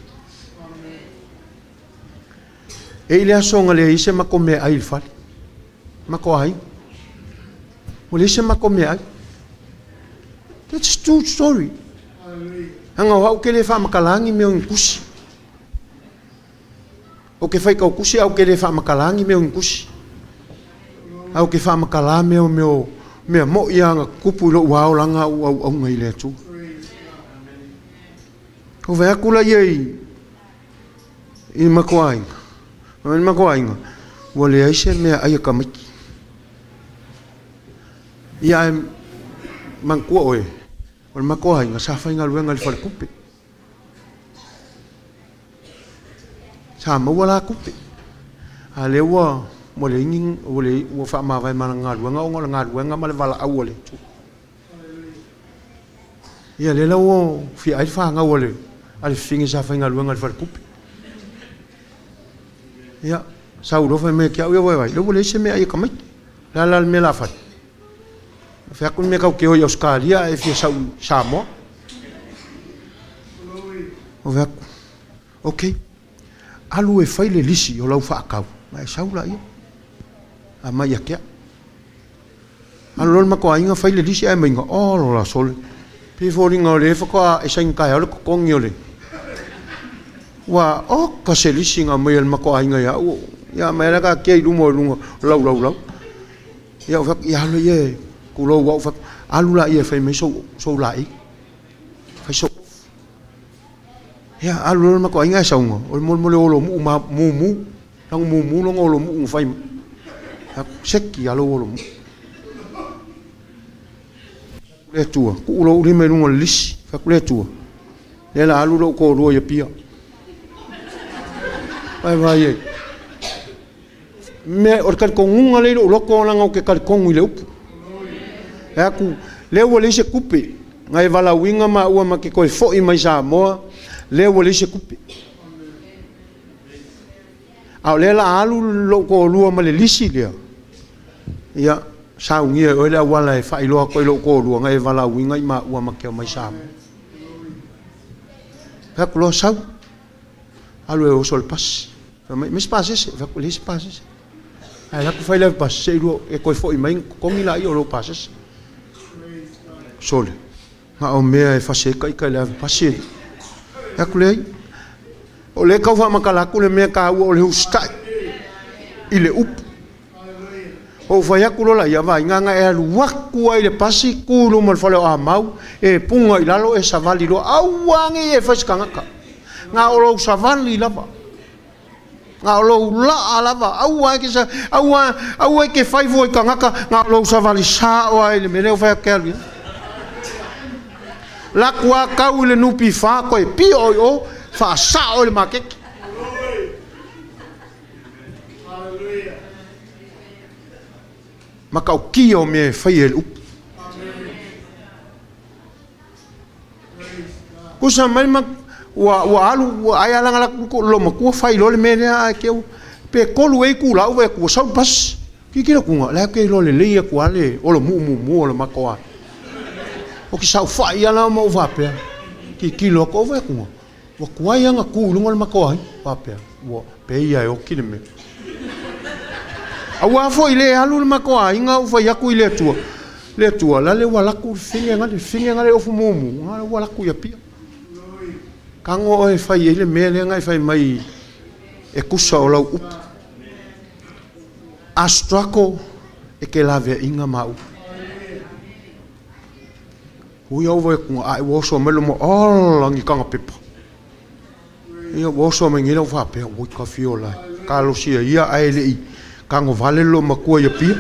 e ile songa le ise ma come ai fa ma ko ai o le ise ma come ai. That's true story. Hanga wa ke le fa makalangi me un kusi. O ke fai ka kusi au ke le fa makalangi me un kusi. Au ke fa makala me mo ia nga kupu lo wa langa au ngai le tu. Ko va kula ye i makwai. Man makwai nga. Wa le ai se me ai ka miki. Ia man ko oe. O le mako hainga sa whainga luenga le whare kupe. Sa maua la kupe. A le ua mo le inging o le ua wha mawai mana ngā luenga o ngā luenga ma le wala au le tu. Ia le la ua fi ai wha ngā le a le whingi sa whainga luenga le whare kupe. Ia sa urofa me kia ua wai. Le ua le se me ai kamai. La me la whare. Fa kun me ka ke o Australia e fi sa mo o va okay alu e fai le lisi o lau fa ka mai sa ula ia a mai ya kia alu ma ko ainga fai le lisi ai mai ngo o la sol pe foringa le fa ko e sa ngai o ko kongi ole wa o ka se lisi nga mai ma ko ainga ya mai la ka ke lu mo lau ia o ia lo ia ku lo wa alu la ia fai mai so lai fai so ia alu ma ko inga sa ngo o mo le olo mu lang mu lo ngolo mu fai seki alo olo mu le tua ku lo ri me lungo lis fa ku le tua le la alu lo ko ro ia pia vai me or kar ko ngunga le lo ko langa ke kar ko ngile up ya ku le wo le se kupe ngai vala winga ma ua ma ke ko fo i mai sa mo le wo le se kupe au le la alu lo ko lua ma le lisi le ya sa ungie o le wala e fa i lo ko lo ko lua ngai vala winga ma ua ma ke mai sa ya ku lo sa alu e o sol pas mis passes va ku le passes ai la ku fai le pas se lo e ko fo i mai ko mi la i o lo passes sole ma o mea e fase kai kai le passe ya ku le o le ka fa makala ku le mea ka o le ustai ile up o fa ya ku la ya va nganga e lu waku ai le passe ku lo mal fale a mau e punga i lalo e savali lo awangi e fas kanga nga o lo savali lava nga lo la alava awa ke sa awa ke fai voi kanga nga lo savali sa o ai le mele o fa kelvi la kwa ka le nupi fa ko e pi o fa sa o le make ma ka ki o me fai el up kusa mai ma wa alu wa ai ala ko lo ma ku fai lo le me a ke pe ko lu e ku la o ku sa pas ki lo ku la ke lo le le ku ale o lo mu o lo ma ko o ki sa fa ia la mo va pe ki lo ko va ku wa ku ai nga ku lu ma ko ai va pe wo pe ia o ki me a wa fo ile alu ma ko ai nga o fa ya ku ile tua la le wa la ku finga nga le o fu mu nga wa la ku ya pia kango e fai ele mele ngai fai mai e kusa o lau up astrako e ke lave inga mau ui au vai kunga ai woso melo mo langi kanga pepa ia woso me ngila fa pe o ka fiola kalo sia ia ai le kango vale lo makua ia pia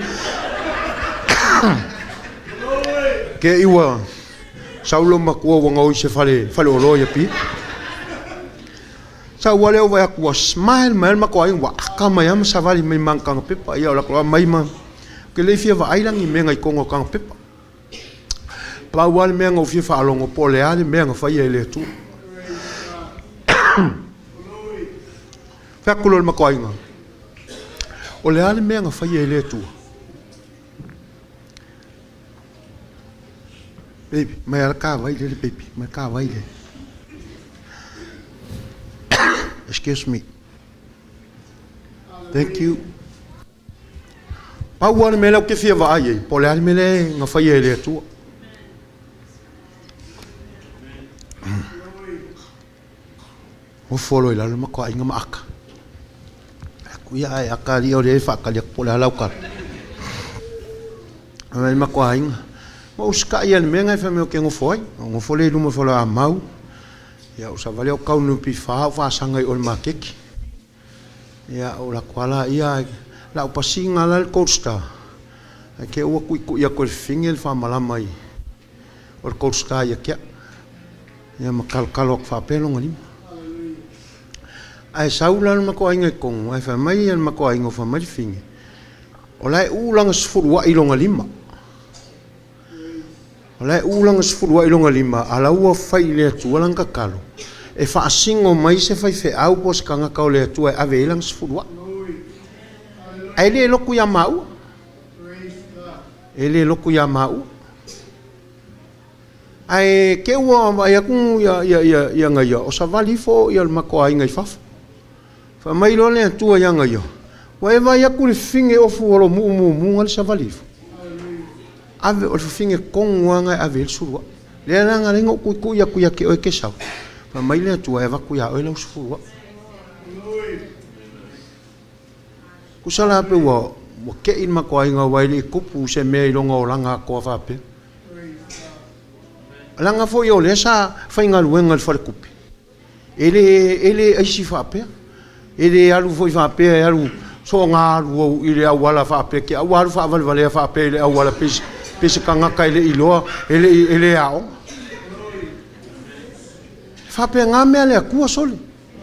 ke iwa saulo makua wanga o se fale o lo ia pia sa wale o vai ku smile mal ma ko ai wa ka mai am sa vale mai man kang pepa ia la ko mai ma ke le fia va ai lang i menga i kongo kang pepa pa wal menga o fia fa longo pole ale menga fa ia le tu fa kulo ma ko ai nga o le ale menga fa ia le tu baby mai ala ka vai le baby mai ka vai le excuse me. Thank you. Pa wan mele o ke fia va ai, po le mele nga fa ye le tu. O folo ila ma ko ai nga ma aka. Ku ya ai aka ri o le fa ka le po le lau ka. Ai ma ko ai. Mo ska ia le menga fa me o ke ngo foi, ngo fole lu mo folo a mau. Ya usa vale o kau nupi fa sanga i o makeki ya o la kwala ia la o pasinga la costa ke o ku ya ko fingel fa malamai o costa ya ke ya makal kalok fa pelo ngani ai saula ma ko ai kong ai fa mai ma ko ai ngo fa mai finge o lai ulang sfur wa ilonga lima Olai ulang sepuluh ilonga lima ala ua fai le tua lang kakalo e fa asingo mai se fai fe au pos kanga kau le tua ave ilang sepuluh ai le loku ya mau ele loku ya mau ai ke ua ai aku ya ngai o sa vali fo ya mako ai ngai fa mai lo le tua ya ngai wa e vai aku le finge o fu lo mu ngal sa vali ave o finge kongwanga ave surwa le ranga lengo ku ya ke o ke sa fa mai le tu eva ku ya o le surwa ku sala pe mo ke in makoainga wai le kupu se me longa o langa ko fa pe langa fo yo le sa fainga luenga fa kupi ele ai si fa pe ele alu foi fa pe alu so nga lu ile awala fa pe ke awalu fa vale fa pe ile awala pese kanga ka ile iloa ele ao fa pe nga me le ku soli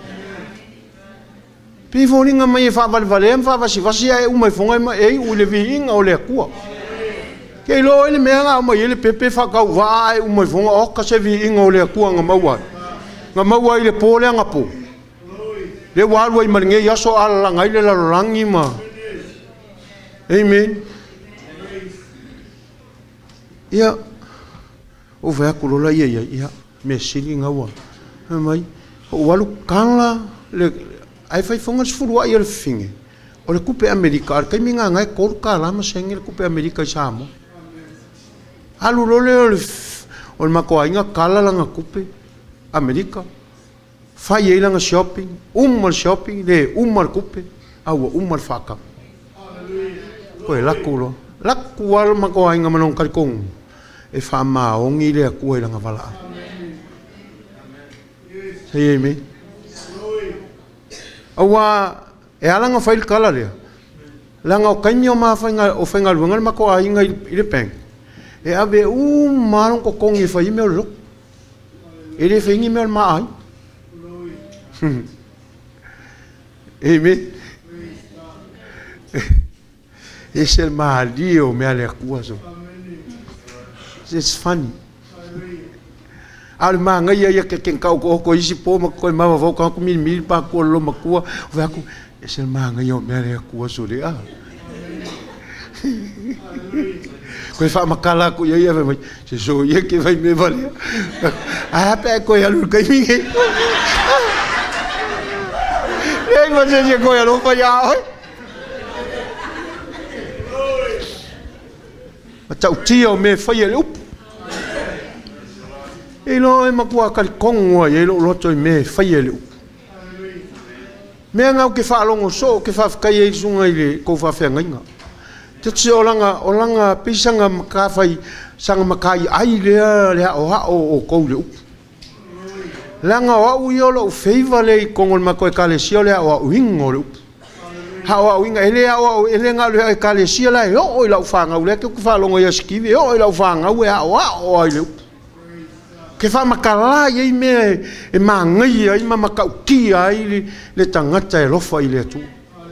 pe volinga mai fa vale fa vasi ai u mai fonga ai u le vinga o le ku ke lo ele me nga mai ele pepe fa ka vai u mai fonga o ka se vinga o le ku nga maua ile pole nga po le walu ai maringe ya so ala ngai le la rangi ma amen ya o vai kulola ia me sili ngawa mai o walu kala le ai fai fonga sfuru ai le finge o le kupe amerika kai minga ngai kor kala ma sengel kupe amerika samo alu lole o mako ainga kala langa kupe amerika fai ei langa shopping shopping le kupe au faka ko e laku al mako ainga manong kalkong e fa maongi le ku e langa vala sei me awa e alanga fail kala le langa o kaimio ma fainga luanga mako ainga ile peng e ave marong ko kongi fai me lo ele fengi me ma ai amen esse malio me alecuaso it's funny al manga ia que quem cau ko isi po ma ko ma vo ko mil pa ko lo ma ko va ko esse manga io me alecuaso le ah ko fa makala ko ia vai se so ia que vai me valer ah pe ko ia lu kai mi Eng mà sẽ coi ở đâu phải giàu ấy, mà cháu chiều mẹ phải giờ lúc, ấy mà qua cái con ngoài ấy lúc chơi mẹ phải giờ lúc, mẹ ngao cái pha long số cái pha cái ấy xuống ngay đi, cô pha phèn ngay ngà, chứ chỉ orang pi sang cà phê sang mà cà ai le o câu lúc. Langa wa uiolo favor le kongol mako e kalesia le wa wingo lu ha wa winga ele nga le kalesia la o la fanga le ke fa longo ya skivi o la fanga wa le ke fa makala ye me e mangai ai ma makauki ai le tangata e lofa ile tu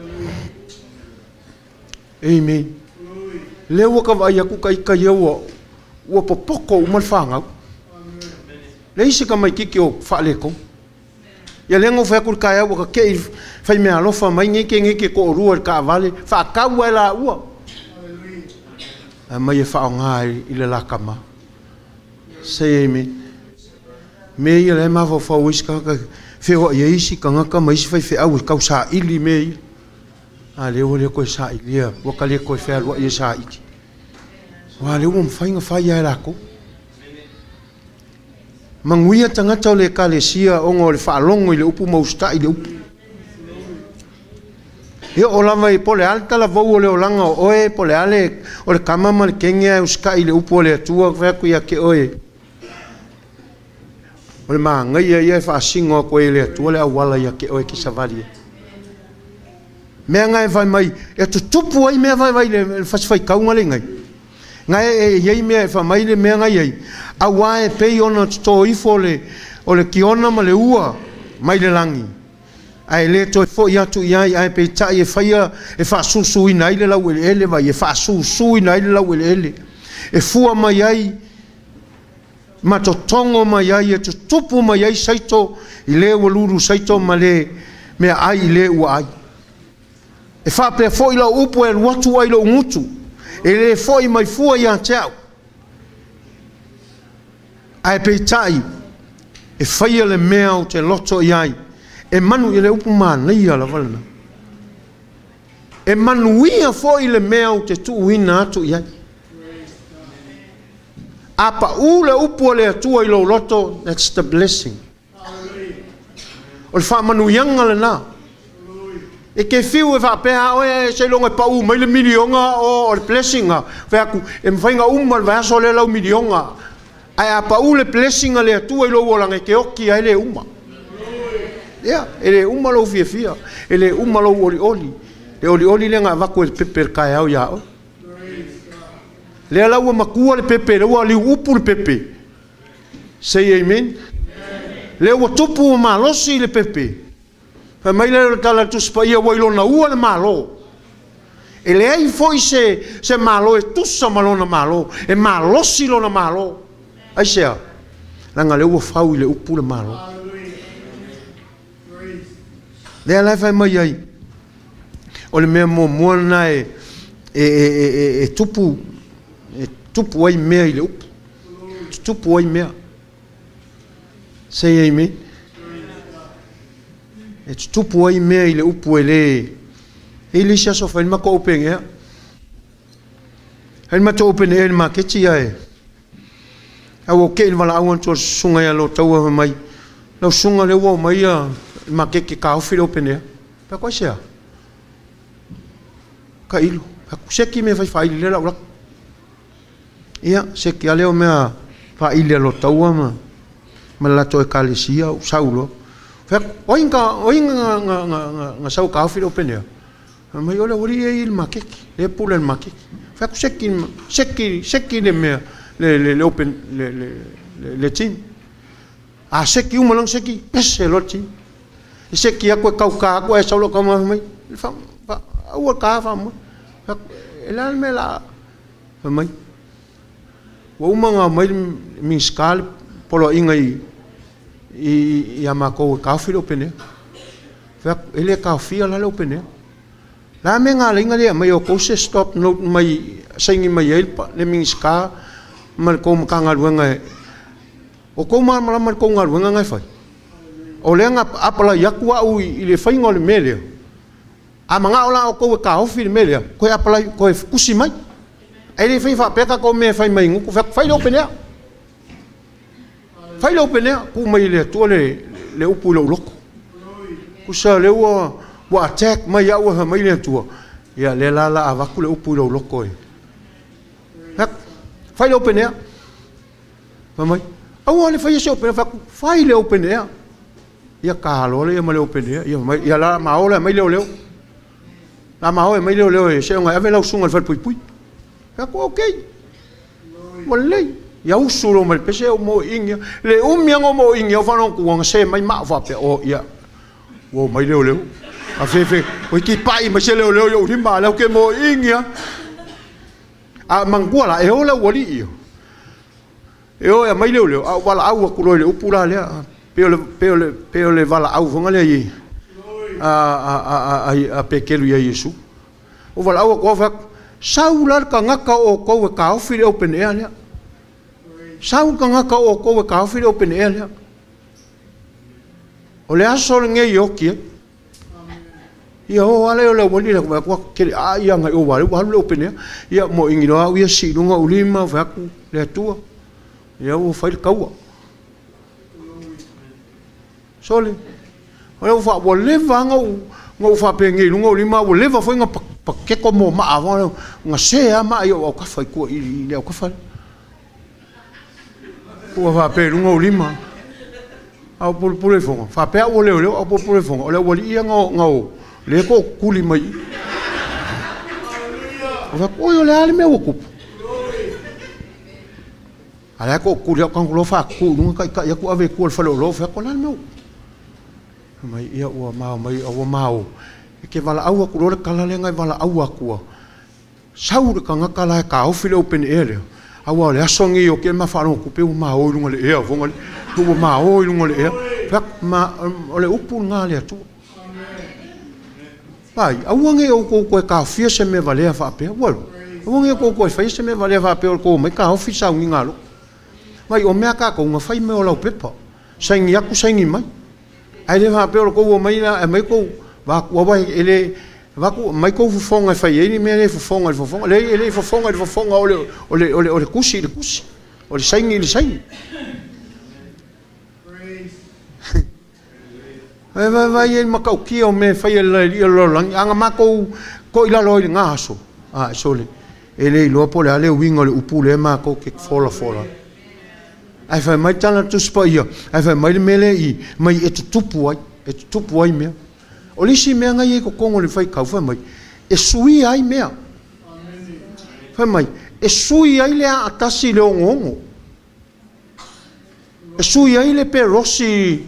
amen le wa ka vai ku kai wa popoko mal fanga leisi ka mai kiki o fale ko ya lengo fa ku kaya wa ke fa me alofa mai ngeke ko rua ka vale fa ka wala ua mai fa ngai ile la kama sei me ile ma fa wiska ka fe o yeisi ka ngaka mai fa fe au ka sa ili me a le o le ko sa ili wa ka le ko fe wa ye sa iki wa le um fa ya la ko manguia tanga tau le kalesia ongo le whaalongo i le upu mausta i le upu. Ia o lama i pole ale tala vau o le olanga o oe, pole ale o le kamama le kengia uska i le upu o le atua kweku ia ke oe. O le maanga ia whaasingo koe i le atua le awala ia ke oe ki savaria. Mea ngai vai mai, e tutupu ai mea vai le whaswhai kaunga le ngai. Ngai iei mea e whamai le mea ngai iei. Awa e pei ona to ifo o le kiona ma le ua mai le langi. Ai le to fo ia tu ia ai pe tai e faia e fa susu ina ile la ele vai e fa susu ina ile la ele. E fua mai ai ma to tongo mai ai e tupu mai ai saito i le waluru saito ma le me ai le ua ai. E fa pe fo ila upu e watu ai lo ngutu. E le fo i mai fua ia tau. Ai pe tai e faia le mea o te loto i ai e manu i le upu mana ia la valna e manu ia foi le mea o te tuuina atu i ai apa u le upu le atua i lo loto, that's the blessing o le wha manu ianga le na e ke fiu e whapea oe se longa pa u mai le milionga o le blessinga whaku e mwhainga umal vaso le lau milionga ai a pa u le blessinga le atua i lo wolanga ke oki ai le uma ia ele uma lo fia ele uma lo oli le nga vaku e pepe kai au ia le lau makua le pepe le wa li upu le pepe say amen le wa tupu malosi le pepe fa mai le tala tu spa ia wa ilona ua le malo ele ai foi se malo e tusa malo na malo e malosi lo na malo ai sea langa le wa fau le upu le malo le ala fa mai ai o le mea mo na e tupu ai mea i le upu tupu ai mea say amen e tupu ai mea i le upu e le sia sofa ma ko open e ai ma to open e ma ke tia e au ke wala au to sunga ya lo tau mai lo sunga le wo mai ma ke ka o filo open e pa ko sia ka ilu se ki me fai le la ia se ki ale o mea fa ile lo tau ma la to e kalesia o saulo fa oinga nga sau ka filo open ma yo le ori e il makeki le pula il makeki fa seki le me le open le tin a seki uma long seki pese lo tin seki ako ka ko e saulo ka mai fa o ka fa mo el alme la mai o uma mai mi skal polo inga i amako ka filo open fa ele ka fia la open la me nga linga le mai o ko se stop no mai singi mai le minska mal ko ka nga luanga o ko ma ko nga luanga ngai fai o le nga apala yakua u i le fai ngol mele a manga ola o ko ka ofi mele ko apala ko kusi mai ai le fai fa peka ko me fai mai ngu fai lo penia ku mai le to le upu lo loko ku sa le wa attack mai ya wa mai le tua ya le la avaku le upu lo loko e fai le open air mai au le fai se open fai le open air ya ka lo le mai le open air ya la ma o le mai le la ma o mai le se nga ave la sunga fa pui ko okay wale ya usulo mai pese o mo inga le umia mo inga fa no ku se mai ma fa pe o ya wo mai le a fefe o ki pai ma se le yo himba la ke mo ingia a mangua e ola wali e o mai le a wala au ku le upula le pe le vala au vonga le yi a pekelu ya yesu o wala au ko fa saular ka ngaka o ko ka o fi open air le sau ka ngaka o ko ka o fi open air le o le aso nge yoki ia o ale o le wali le ko ke a ia ngai o wale wale open ia mo ingino a ia si lunga ulima va ku le tua ia o fai kaua sole o fa wale vanga ngo fa pengi lunga ulima o leva foi nga ke ko mo ma ava nga se ma ia o ka fai ko i le o ka fai o fa pe lunga ulima au pule fonga fa pe o le o pule fonga o le wali ia ngo le ko kuli mai va ko yo le ale me o kupu ala ko kuli ko lo fa ku nu ka ya ku ave ku fa lo fa ko le me mai ia o mau ke vala au ku lo kala le ngai vala au ku sau ka ngaka la ka o file open air au le asongi o ke ma fa no ku pe o mau lu le e vonga tu mau lu le e fa ma o le upu nga le tu ai awange o ko ka fia se me vale fa pe walo awange ko fa se me vale fa pe ko me ka ofisa un ngalo mai o me ka ko nga fai me o la pepa sangi aku sangi mai ai le fa pe ko mai na mai ko va ko ele va ko mai ko fonga fa ye ni me le fonga le fonga o le kusi o le sangi vai e makau kia o me fai le lo lang anga mako ko ila lo nga so sole ele lo pole ale wingo le upule mako ke fola ai fai mai tana tu spaia ai fai mai mele I mai e tupu ai me o lisi me nga ye ko kongo le fai kau fai mai e sui ai me fai mai e sui ai le atasi le ongongo e sui ai le perosi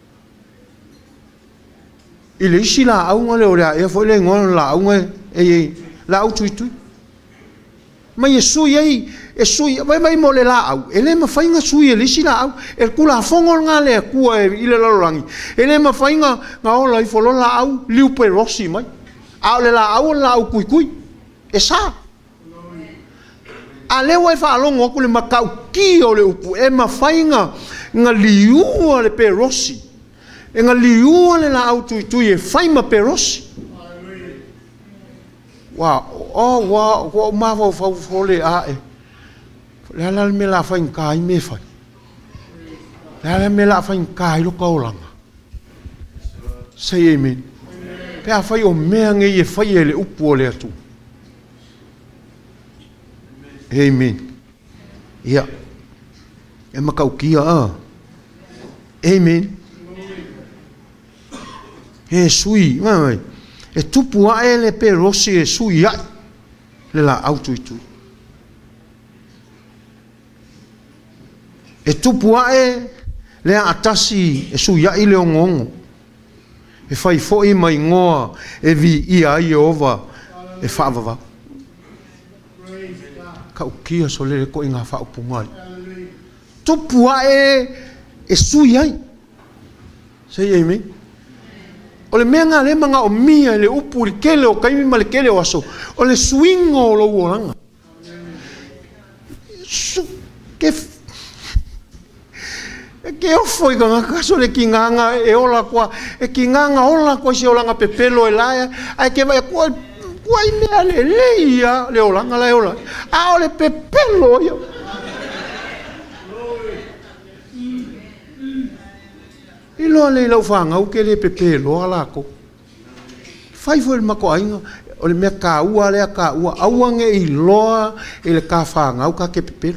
ile isi la au ngale ora e foi le ngon la au e la au tui mai e sui vai mo le la au ele ma fainga sui ele isi la au e kula fongo ngale kua ile la rangi ele ma fainga nga ola I folo la au liu pe rosi mai au le la au kui e sa ale wai fa longo ku le makau ki o le upu e ma fainga nga liu le pe rosi e nga liu le la au tui e faima pe rosi wa ma fo le a e la me la fa in kai me fa la me la fa in kai lo ko langa say amen pe a fa o me nge e fa ele upu le atu amen ya e makau kia amen e sui mai e tupu a ele pe rosi e sui ai le la au tui e tupu a le atasi e sui ai le ongongo e fai foi mai ngoa e vi ia Jehova e whaavava kau kia so le ko inga whaupungai tupu a e sui ai say amen o le mea ngā le manga o mia le upu le kele o kaimi ma le kele o aso o le swingo o lo uoranga ke ofo I ka ngaka so le ki nganga e ola kwa e ki nganga ola kwa si olanga pepelo e laia ai ke vai kwa I mea le leia le olanga la e ola a o le pepelo yo ilo le lau whanga uke le pepe loa lako. Whai fo le mako ainga, o le mea ka ua lea ka ua, auange I loa e le ka whanga uka ke pepe.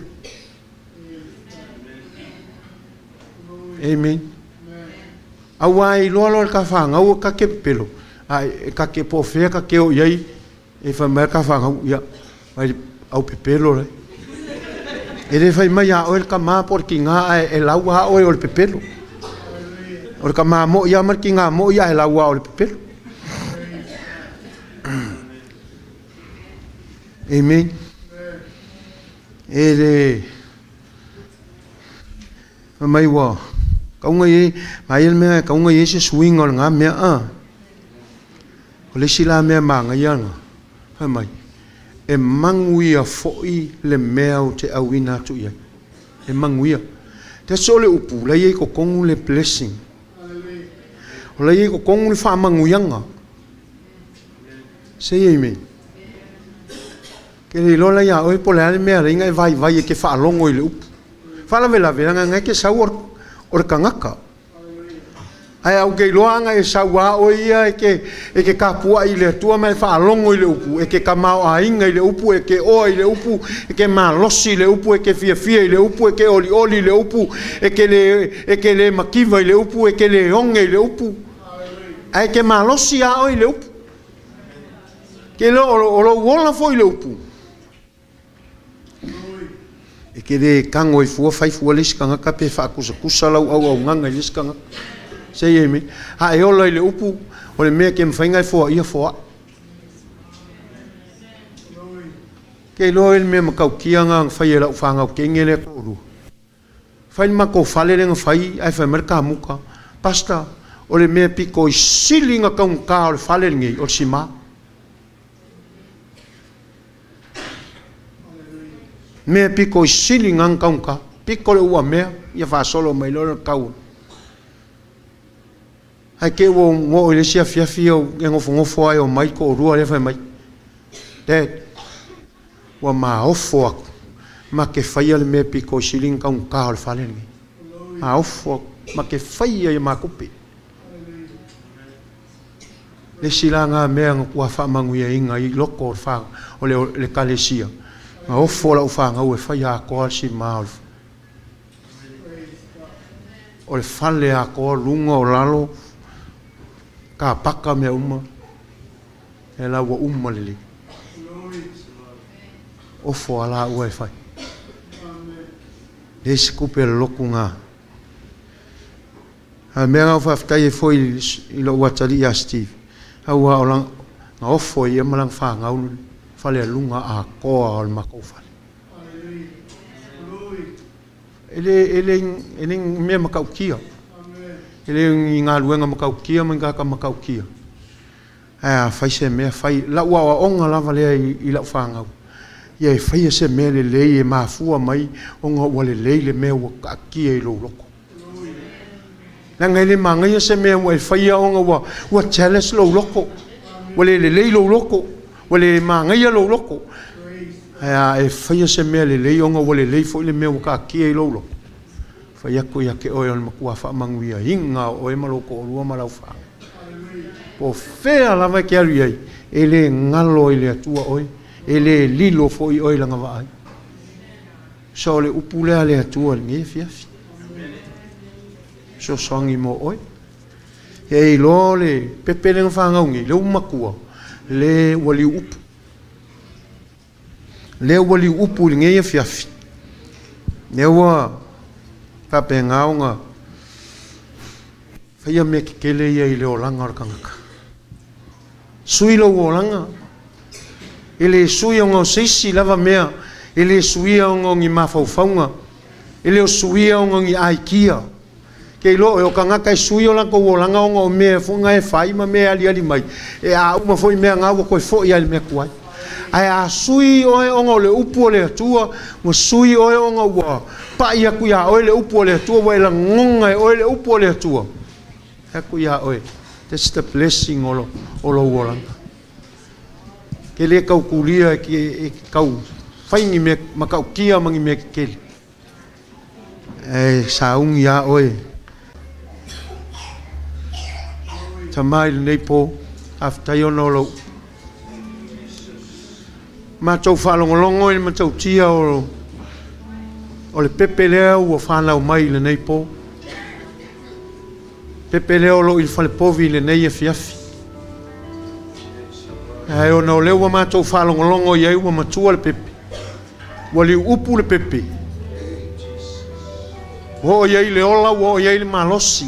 Amen. Aua I loa loa le ka whanga uka ke pepe. Ai ka ke pofea ka ke o iai, e wha mea ka whanga uia, ai au pepe loa. E re whai mai a oe le ka maa por ki ngā e lau ha oe o le pepe. O ka ma mo ia mar ki nga mo ia la wa o le pepelo. Amen. Ele mai wa ka nga ye mai me ka nga ye se swing o nga me o le sila me ma nga ya nga mai e manguia foi le mea te awina tu ia e manguia te sole upu la ye ko kongu le blessing o le ko kongu le fa manguyanga say amen ke le lola ya o po le me ringa e vai ke fa longo I le upu fa la vela vela nga ke sa or kangaka ai au ke loanga e sa wa o ia e ke kapua I le tua mai fa longo I le upu e ke kamao ainga I le upu e ke o I le upu e ke malosi le upu e ke fia I le upu e ke oli le upu e ke le makiva I le upu e ke le onge I le upu ai ke malosi a o I le upu ke lo wola fo I le upu e ke de kango I fua fai fua liskanga ka pe fa kusa lau au nganga liskanga say amen ha e ola I le upu o le mea ke mwhainga I fua ia fua ke lo el mea makau kianga whai e lau whanga o ke ngele koru whai mako whale renga whai ai whai merka muka pasta o le mea piko I silinga kaung ka o le whale ngi o si maa mea piko I silinga kaung ka piko le ua mea ia wha solo mai lora kau ai ke wo ngo le sia fia o ngofo ai o mai ko rua le fai mai dad wa ma ofo aku ma ke fai le me piko siling kaung ka o fale ni a ofo ma ke fai ia ma kupi le silanga mea ngā whamanguia inga I loko o whanga o le kalesia. Ngā ofo la ufanga ue whai a koa si maa o le whale a koa lunga o lalo ka paka mea uma e la wa uma lili. Ofo ala ue whai. Le si kupe le loku ngā. Ha mea ngā whaftai e fwoi I lo watari a Steve. Aua o lang ngā ofo I malang wha ngaunu whale a lunga a koa o le makou whale. Ele mea makau kia. Ele I ngā luenga makau kia, mangaka makau kia. Whai se mea whai, la ua o onga lava lea I lau wha ngau. Ia e whai se mea le lei e mafua mai, onga ua le lei le mea ua ka kia I lo loko. Nanga ele mangai se mea ua e whai onga ua challenge lo loko. Wale le lei lo loko. Wale mangai lo loko. E whai se mea le lei onga wale lei fo le mea ua ka kia I lo loko. Whai ako ia ke oe on makua wha manguia hinga o e maloko o lua malau wha. Po whea lava ke aru iai, ele ngalo I le atua oe, ele lilo fo I oe langa waai. So le upulea le atua le nge fiafi. So songi mo oe. E lo le pepe le ngawhangaungi, le umakua, le wali upu. Le wali upu le nge fiafi. Ne wa pape ngaunga. Whaia mea ki kele ia I le o langa o kangaka. Sui lo o langa. Ele sui o ngau seisi lava mea. Ele sui o ngau ngi mawhauwhaunga. Ele o sui o ngau ngi aikia. Kei lo o kangaka sui o langa o langa o ngau mea funga e whai ma mea ali ali mai. E a uma foi mea ngau koe foi ali mea kuai. Ai a sui o ngau le upu o le atua. Mo sui o ngau wa. Pa ia kuia o le upu o le atua. Wa ila ngonga o le upu o le atua. Haku ia oe. That's the blessing o lo uolanga. Ke le kau kulia ki kau whaingi me makau kia mangi me kele. E saungi ia oe. Tamai le neipo aftai ono lo. Mātou whalongolongo I mātou tia o le pepe lea ua whanau mai le neipo. Pepe leo lo I fale povi le nei e fiafi. Ai o no leo wa mātou whalongolongo I ua matua le pepe. Wali upu le pepe. Wo iei le ola, wo iei le malosi.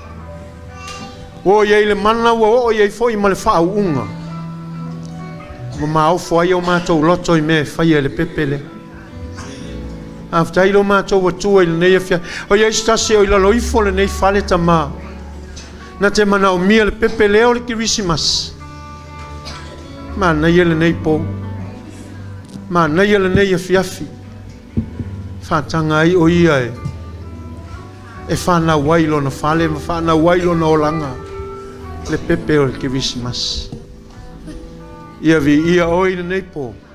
Wo iei le mana, wo iei foi ma le whau unga. Ma maofo ai o mātou loto I me whaia le pepe le. Aftai lo mātou watua I le nei e fiafi. O iei stasi o I lalo ifo le nei whale tamaa. Na te mana o mia le pepe leo le kirisimas. Ma na ia le nei po. Ma na ia le nei e fiafi. Whatanga ai o ia e. E whana wailo na whale, ma whana wailo na olanga. Le pepe o le kirisimas. Ia vi ia oi le nei po.